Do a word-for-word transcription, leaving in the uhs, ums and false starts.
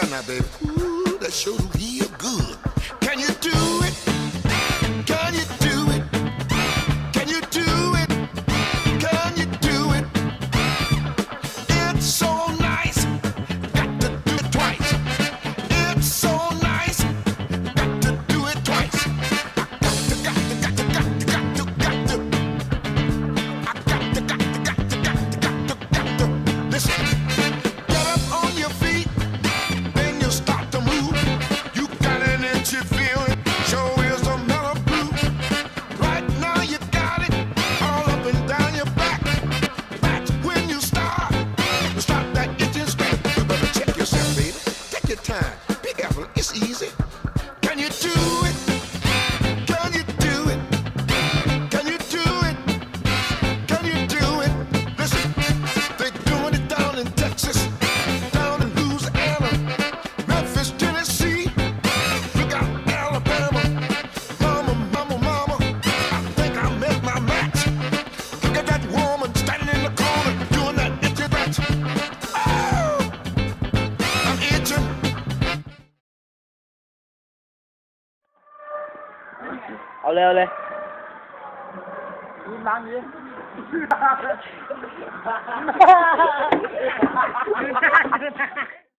now, baby. Ooh, that sure do feel good. Can you do it? Can you do it? Can you do it? Can you do it? It's so nice. Got to do it twice. It's so nice. Got to do it twice. I got to, got to, got to, got to, got to, got to. I got to, got to, got to, got to, got to, got to. Listen. Get up on your feet. Then you start to move. You got an itchy feeling. Show is a mellow blue. Right now you got it all up and down your back. That's when you start. You start that itching straight. You better check yourself, baby. Take your time. Be careful. It's easy. Can you do it? Can you do it? Can you do it? Can you do it? Listen, they're doing it down in Texas, down in Louisiana, Memphis, Tennessee. Look out, Alabama. Mama, mama, mama, I think I met my match. Look at that woman standing in the corner doing that itchy scratch. Oh, I'm itching. เอาเร็วเลยล้างนี้